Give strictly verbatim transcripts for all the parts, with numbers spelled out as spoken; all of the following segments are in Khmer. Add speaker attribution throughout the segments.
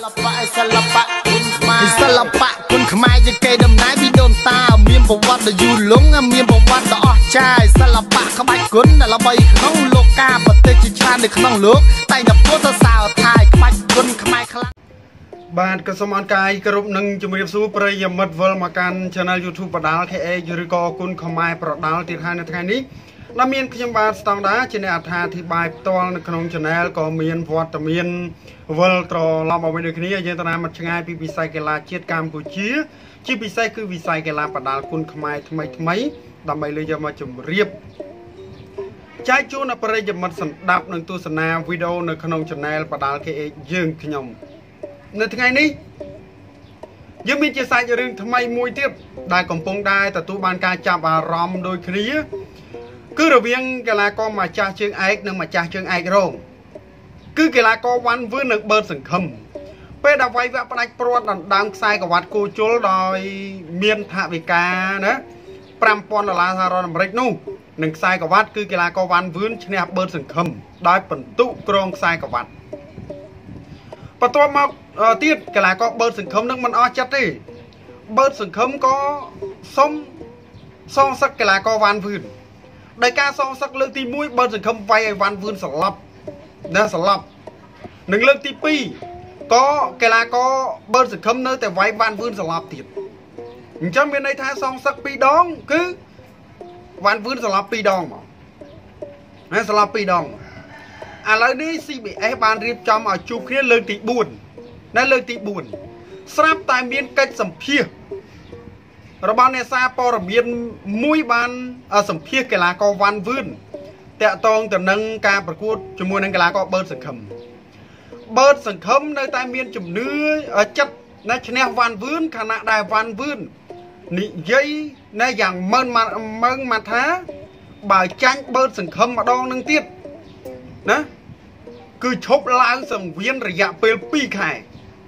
Speaker 1: lập bạ sờ lập bạคุณខ្មែរสลับปะคุณខ្មែរជាគេដំណើរពីដូនតាមានប្រវត្តិដ៏យូរលង់មានប្រវត្តិដ៏អស្ចារ្យសลับปะក្បាច់គុណដែលល្បីក្នុងលោកកាប្រទេសជាច្រើននៅក្នុងលោកតែតែពោលទៅសើថាក្បាច់គុណខ្មែរខ្លាំងបាទក៏សូមអរកាយគ្រប់នឹងជំរាបសួរប្រិយមិត្តវិលមកកាន់ Channel YouTube បដាល់ ខេ អេ ឬក៏គុណខ្មែរប្រដាល់ទៀតហើយនៅថ្ងៃនេះដែលមានខ្ញុំបាទស្តង់ដាជាអ្នកអត្ថាធិប្បាយផ្ទាល់នៅក្នុង Channel ក៏មានវត្តមានវិលត្រឡប់មកវិញដូចគ្នាយើងទៅតាមឆ្ងាយពីវិស័យកីឡាជាតិកម្ពុជាជាពិសេសគឺវិស័យកីឡាបដាល់គុណខ្មែរថ្មីថ្មីដើម្បីលើកយកមកជម្រាបចែកជូនដល់ប្រិយមិត្តស្ដាប់និងទស្សនាវីដេអូនៅក្នុង Channel បដាល់ ខេ អេ យើងខ្ញុំនៅថ្ងៃនេះយើងមានជាសាច់រឿងថ្មីមួយទៀតដែលកំពុងដែរទទួលបានការចាប់អារម្មណ៍ដូចគ្នាគឺរវាងកីឡាករម្ចាស់ជើងឯកនិងម្ចាស់ជើងឯករងគឺកីឡាករវ៉ាន់វឿននិងបឺតសង្ឃឹមពេលដែលវាយវាក់ផ្ដាច់ព្រាត់ដណ្ដើមខ្សែក្រវ៉ាត់គោជលដោយមានថវិកាណាប្រាំពាន់ដុល្លារសហរដ្ឋអាមេរិកនោះនិងខ្សែក្រវ៉ាត់គឺកីឡាករវ៉ាន់វឿនឈ្នះបឺតសង្ឃឹមដោយពិន្ទុក្រងខ្សែក្រវ៉ាត់បន្ទាប់មកទៀតកីឡាករបឺតសង្ឃឹមនឹងមិនអស់ចិត្តទេបឺតសង្ឃឹមក៏សុំសងសឹកកីឡាករវ៉ាន់វឿនដោយការសងសឹកលើកទីមួយបឺតសង្ឃឹមវាយឲ្យវ៉ាន់វឿនស្លាប់ណាស្លាប់និងលើកទីពីរក៏កីឡាករបឺតសង្ឃឹមនៅតែវាយវ៉ាន់វឿនស្លាប់ទៀតអញ្ចឹងមានន័យថាសងសឹកពីរដងគឺវ៉ាន់វឿនស្លាប់ពីរដងមកណាស្លាប់ពីរដងឥឡូវនេះ ซี ប៊ី เอส បានរៀបចំឲ្យជួបគ្នាលើកទីបួននៅលើកទីបួនស្រាប់តែមានកិច្ចសម្ភាសរបស់អ្នកសារព័ត៌មានមួយបានសម្ភាសកីឡាករវ៉ាន់វឿនតាក់ទងទៅនឹងការប្រកួតជាមួយនឹងកីឡាករបឺតសង្ឃឹមបឺតសង្ឃឹមនៅតែមានជំនឿចិត្តណាឈ្នះវ៉ាន់វឿនខណៈដែលវ៉ាន់វឿននិយាយណាយ៉ាងម៉ឺនម៉ឺនមកថាបើចាញ់បឺតសង្ឃឹមម្ដងនឹងទៀតណាគឺឈប់ឡើងសង្វៀនរយៈពេលពីរខែ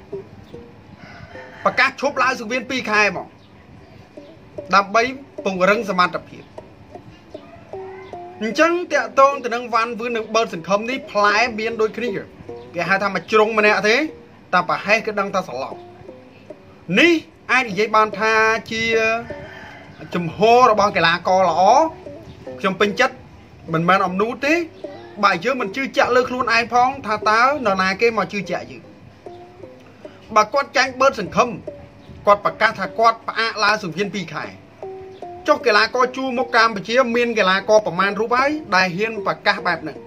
Speaker 1: ប្រកាសឈប់ឡើងសង្វៀនពីរខែមកដើម្បីពង្រឹងសមត្ថភាពអញ្ចឹងតាក់ទងទៅនឹងវ៉ាន់វឿននឹងបឺតសង្ឃឹមនេះផ្លែមានដូចគ្នាគេហៅថាមួយជ្រុងម្នាក់ទេតែប្រហែលគឺដឹងថាស្លាប់នេះអាចនិយាយបានថាជាជំហររបស់កីឡាករល្អខ្ញុំពេញចិត្តមិនមែនអំនួតទេបើយើងមិនជឿជាក់លើខ្លួនឯងផងថាតើនរណាគេមកជឿជាក់យើងបើគាត់ចាញ់បឺតសង្ឃឹមគាត់ប្រកាសថាគាត់ផ្អាកឡើងសង្វៀនពីរខែចុះកីឡាករជួរមុខកម្ពុជាមានកីឡាករប្រមាណរូបហើយដែលហ៊ានប្រកាសបែបហ្នឹង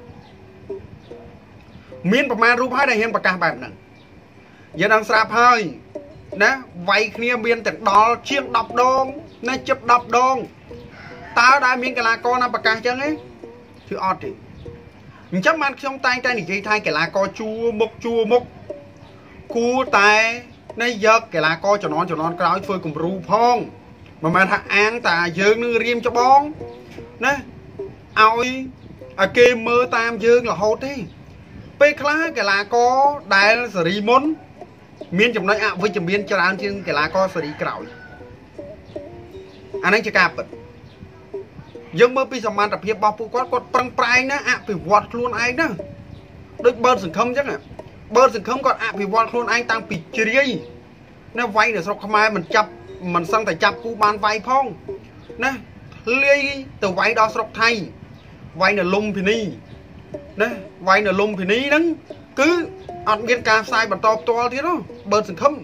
Speaker 1: មានប្រមាណរូបហើយដែលហ៊ានប្រកាសបែបហ្នឹងយើងដឹងស្រាប់ហើយណាវាយគ្នាមានទាំងដល់ជាងដប់ដងណាជិតដប់ដងតើដែលមានកីឡាករណាប្រកាសចឹងទេគឺអត់ទេអញ្ចឹងបានខ្ញុំតែងតែនិយាយថាកីឡាករជួមុខជួមុខគួរតែនៃយកកីឡាករជំនាន់ជំនាន់ក្រោយធ្វើគំរូផងមិនមែនថាអាងតែយើងនឹងរៀមច្បងណាឲ្យឲ្យគេមើលតាមយើងរហូតទេពេលខ្លះកីឡាករដែលសេរីមុនមានចំណុចអវិជ្ជមានច្រើនជាងកីឡាករសេរីក្រោយអានេះជាការពិតយើងមើលពីសមត្ថភាពរបស់ពួកគាត់គាត់ប្រឹងប្រែងណាអភិវឌ្ឍខ្លួនឯងណាដូចបឺតសង្ឃឹមអញ្ចឹងបឺតសង្ឃឹមគាត់អភិវឌ្ឍខ្លួនឯងតាំងពីជ្រាយណាវាយនៅស្រុកខ្មែរមិនចាប់មិនសឹងតែចាប់គូបានវាយផងណាលាយទៅវាយដល់ស្រុកថៃវាយនៅលំពិនីណាវាយនៅលំពិនីហ្នឹងគឺអត់មានការផ្សាយបន្តផ្ទាល់ទៀតទេបឺតសង្ឃឹម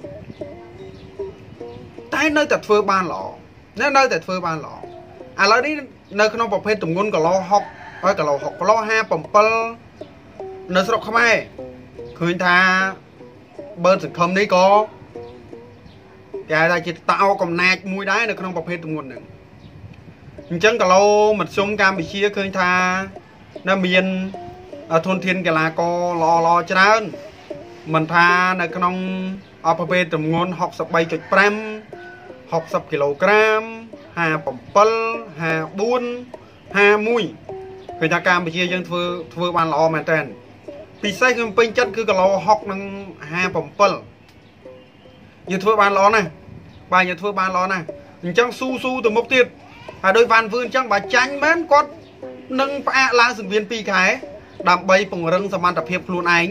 Speaker 1: តែនៅតែធ្វើបានល្អណានៅតែធ្វើបានល្អឥឡូវនេះនៅក្នុងប្រភេទទម្ងន់គីឡូហុកហើយគីឡូហុកគីឡូห้าสิบเจ็ดនៅស្រុកខ្មែរឃើញថាបឺតសង្ឃឹមនេះក៏គេហៅថាជាតោកំណាចមួយដែរនៅក្នុងប្រភេទទម្ងន់ហ្នឹងអញ្ចឹងគីឡូមធ្យមកម្ពុជាឃើញថានៅមានធនធានកីឡាករល្អល្អច្រើនមិនថានៅក្នុងប្រភេទទម្ងន់หกสิบสามจุดห้า หกสิบគីឡូក្រាមห้าสิบเจ็ด ห้าสิบสี่ ห้าสิบเอ็ดឃើញថាកម្ពុជាយើងធ្វើធ្វើបានល្អមែនតើពិសេសខ្ញុំពេញចិត្តគឺគីឡូหกនិងห้าสิบเจ็ดយើងធ្វើបានល្អណាស់បាទយើងធ្វើបានល្អណាស់អញ្ចឹងស៊ូស៊ូទៅមុខទៀតហើយដោយវ៉ាន់វឿនអញ្ចឹងបើចាញ់មែនគាត់នឹងផ្អាកឡើងសង្វៀនពីរខែដើម្បីពង្រឹងសមត្ថភាពខ្លួនឯង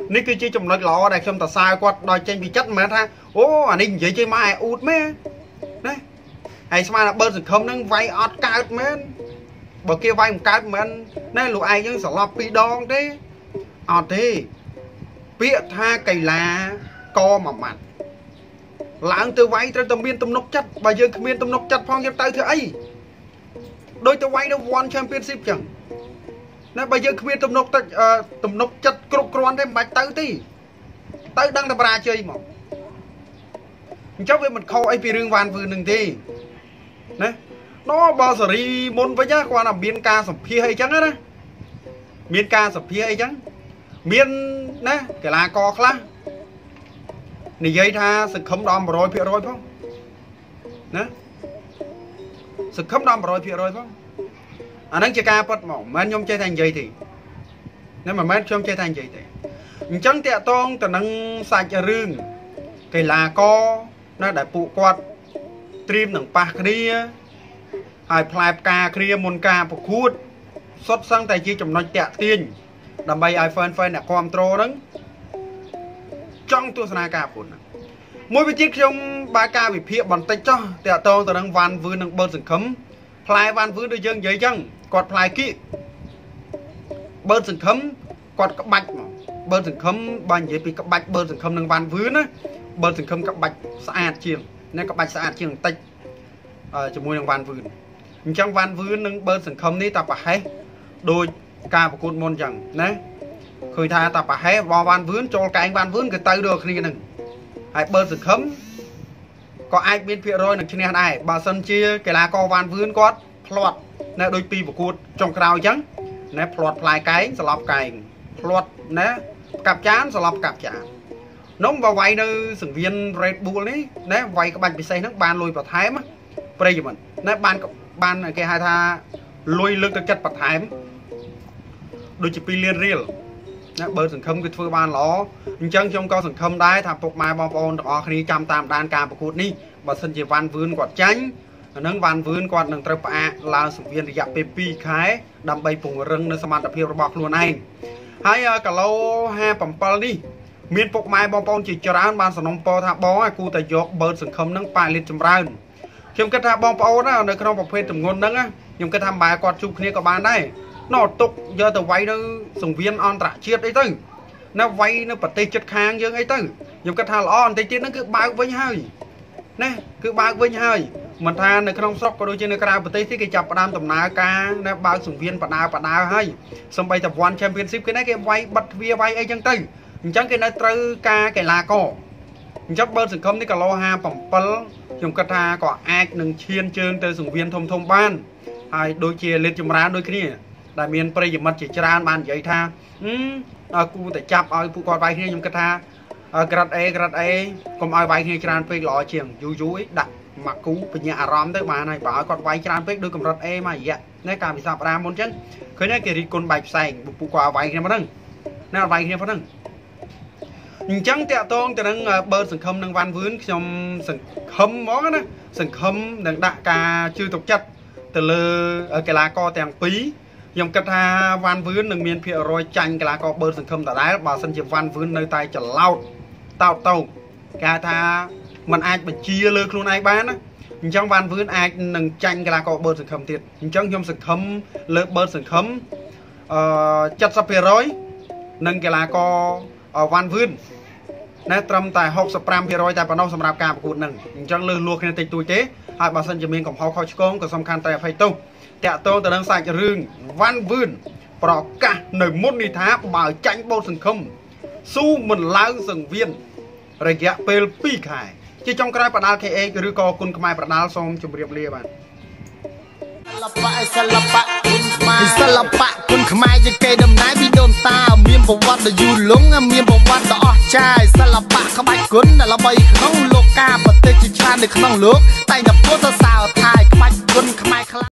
Speaker 2: នេះគឺជាចំណុចល្អដែលខ្ញុំតសើគាត់ដល់ចេញពីចិត្តមិនមែនថាអូអានេះនិយាយជិះមកឯអ៊ូតមែនណាហើយស្មានថាបើសង្ឃឹមហ្នឹងវាយអត់កើតមែនបើគេវាយមិនកើតមែនណាលោកឯងយើងស្លាប់ពីរដងទេអត់ទេពាក្យថាកីឡាកមួយម៉ាត់ឡើងទៅវាយត្រូវតែមានទំនុកចិត្តបើយើងគ្មានទំនុកចិត្តផងយើងទៅធ្វើអីដូចទៅវាយនៅ One Championship ចឹងណាបើយើងគ្មានទំនុកទឹកទំនុកចិត្តគ្រប់គ្រាន់ទេមិនបាច់ទៅទេទៅដឹងតែបរាជ័យមកអញ្ចឹងវាមិនខុសអីពីរឿងវ៉ាន់វឺននឹងទេណាណោបើសេរីមុនវិញគាត់ថាមានការសម្ភាសអីចឹងណាមានការសម្ភាសអីចឹងមានណាកីឡាករខ្លះនិយាយថាសង្ឃឹមដល់ một trăm phần trăm ផងណាសង្ឃឹមដល់ một trăm phần trăm ផងអាហ្នឹងជាការពិតមកមិនមែនខ្ញុំចេះតែនិយាយទេណាមិនមែនខ្ញុំចេះតែនិយាយទេអញ្ចឹងតាក់ទងទៅនឹងសាច់រឿងកីឡាករណាដែលពួកគាត់ត្រៀមនឹងប៉ះគ្នាហើយផ្លែផ្កាគ្នាមុនការប្រកួតសុទ្ធសឹងតែជាចំណុចតាក់ទាញដើម្បីឲ្យ fan fan អ្នកគ្រប់គ្រងហ្នឹងចង់ទស្សនាការប្រកួតហ្នឹងមួយវិជាខ្ញុំបើការវិភាគបន្តិចចុះតាក់ទងទៅនឹងវ៉ាន់វឺននឹងបើសង្ឃឹមផ្លែវ៉ាន់វឺនដូចយើងនិយាយចឹងគាត់ផ្លែគៀកបើសង្ឃឹមគាត់ក្បាច់មកបើសង្ឃឹមបើនិយាយពីក្បាច់បើសង្ឃឹមនឹងវ៉ាន់វឺនណាបើសង្ឃឹមក្បាច់ស្អាតជាងណាក្បាច់ស្អាតជាងបន្តិចជាមួយនឹងវ៉ាន់វឺនអញ្ចឹងវ៉ាន់វឺននឹងបើសង្ឃឹមនេះតែប្រហែលដូចការប្រកួតមុនចឹងណាឃើញថាតែប្រហែលវ៉ាន់វឺនចូលកែងវ៉ាន់វឺនគឺទៅដូចគ្នានឹងហើយបើសង្ឃឹមក៏អាចមានភាគរយនឹងឈ្នះដែរបើសិនជាកីឡាករវ៉ាន់វឺនគាត់ផ្លាត់ណាដូចពីប្រកួតចុងក្រោយចឹងណាផ្លាត់ផ្លែកែងស្លាប់កែងផ្លាត់ណាកាប់ចានស្លាប់កាប់ចាននោះបើវាយនៅសង្វៀន Red Bull នេះណាវាយក្បាច់ពិសេសហ្នឹងបានលុយបន្ថែមប្រិយមិត្តណាបានបានគេហៅថាលុយលើកទឹកចិត្តបន្ថែមដូចជាពីរលានរៀលណាបើសង្ឃឹមគឺធ្វើបានល្អអញ្ចឹងខ្ញុំក៏សង្ឃឹមដែរថាពុកម៉ែបងប្អូនទាំងអស់គ្នាចាំតាមដានការប្រកួតនេះបើសិនជាវ៉ាន់វឺនគាត់ចាញ់អានឹងវ៉ាន់វឺនគាត់នឹងត្រូវផ្អាកឡើងសង្វៀនរយៈពេលពីរខែដើម្បីពង្រឹងនៅសមត្ថភាពរបស់ខ្លួនឯងហើយគីឡូห้าสิบเจ็ดនេះមានពុកម៉ែបងប្អូនជាច្រើនបានសំណូមពរថាបងគូតែយកបើសង្ឃឹមនឹងប៉ាលីតចម្រើនខ្ញុំគិតថាបងប្អូននៅក្នុងប្រភេទទម្ងន់ហ្នឹងខ្ញុំគិតថាបែរគាត់ជួបគ្នាក៏បានដែរណោទុកយកទៅវាយនៅសង្វៀនអន្តរជាតិអីទៅណាវាយនៅប្រទេសជិតខាងយើងអីទៅខ្ញុំគិតថាល្អបន្តិចទៀតហ្នឹងគឺបើកវិញហើយណាគឺបើកវិញហើយមិនថានៅក្នុងស្រុកក៏ដូចជានៅក្រៅប្រទេសទេគេចាប់ផ្ដើមដំណើរការណាបើកសង្វៀនបដាបដាហើយសំបីតែ One Championship គេណាគេវាយបិទទ្វារវាយអីចឹងទៅអញ្ចឹងគេនៅត្រូវការកីឡាករអញ្ចឹងបើសង្ឃឹមនេះគីឡូห้าสิบเจ็ดខ្ញុំគិតថាក៏អាចនឹងឈានជើងទៅសង្វៀនធំធំបានហើយដូចជាលេតចម្រើនដូចគ្នាដែលមានប្រិយមិត្តជាច្រើនបាននិយាយថាអឺគូតែចាប់ឲ្យពួកគាត់វាយគ្នាខ្ញុំគិតថាក្រិតអេក្រិតអេកុំឲ្យវាយគ្នាច្រើនពេកល្អជាងយូរយូរដាក់មកគូបញ្ញាអារម្មណ៍ទៅបានហើយបើឲ្យគាត់វាយច្រើនពេកដូចកម្រិតអេមករយៈណាការវិសាបរាមុនអញ្ចឹងឃើញគេរីកគុណបែកផ្សែងពួកគាត់វាយគ្នាប៉ុណ្ណឹងណាវាយគ្នាប៉ុណ្ណឹងអញ្ចឹងតាក់ទងទៅនឹងបើសង្ឃឹមនឹងវ៉ាន់វឺនខ្ញុំសង្ឃឹមហ្មងណាសង្ឃឹមនឹងដាក់ការជឿទុកចិត្តទៅលើកីឡាករទាំងពីរខ្ញុំគិតថាវ៉ាន់វឺននឹងមានភាគរយចាញ់កីឡាករបើសង្ឃឹមដដែលបើសិនជាវ៉ាន់វឺននៅតែច្រឡោតតោតតោគេថាมันអាចបញ្ជាលើខ្លួនឯងបានណាអញ្ចឹងវ៉ាន់វឺនអាចនឹងចាញ់កីឡាករបើសង្ឃឹមទៀតអញ្ចឹងខ្ញុំសង្ឃឹមលើបើសង្ឃឹមអឺseventy percentនឹងកីឡាករវ៉ាន់វឺនណាត្រឹមតែsixty-five percentតែប៉ុណ្ណោះសម្រាប់ការប្រកួតហ្នឹងអញ្ចឹងលើសលួសគ្នាតិចតួចទេហើយបើសិនជាមានកំហុសខុសឆ្គងក៏សំខាន់តែអភ័យទោសតាក់ទងទៅនឹងសាច់រឿងវ៉ាន់វឺនប្រកាសនៅមុននេះថាបើចាញ់បូតសង្ឃឹមស៊ូមិនឡើងសង្វៀនរយៈពេលពីរខែជាចុងក្រោយបដាល់ ខេ អេច ឬក៏គុណខ្មែរបដាល់សូមជម្រាបលាបាទសិល្បៈសិល្បៈគុណខ្មែរសិល្បៈគុណខ្មែរជាកេរដំណែលពីដូនតាមានប្រវត្តិដ៏យូរលង់មានប្រវត្តិដ៏អស្ចារ្យសិល្បៈក្បាច់គុណដែលល្បីក្នុងលោកកាប្រទេសជាច្រើននៅក្នុងលោកតែងតែពោលទៅសើថាក្បាច់គុណខ្មែរ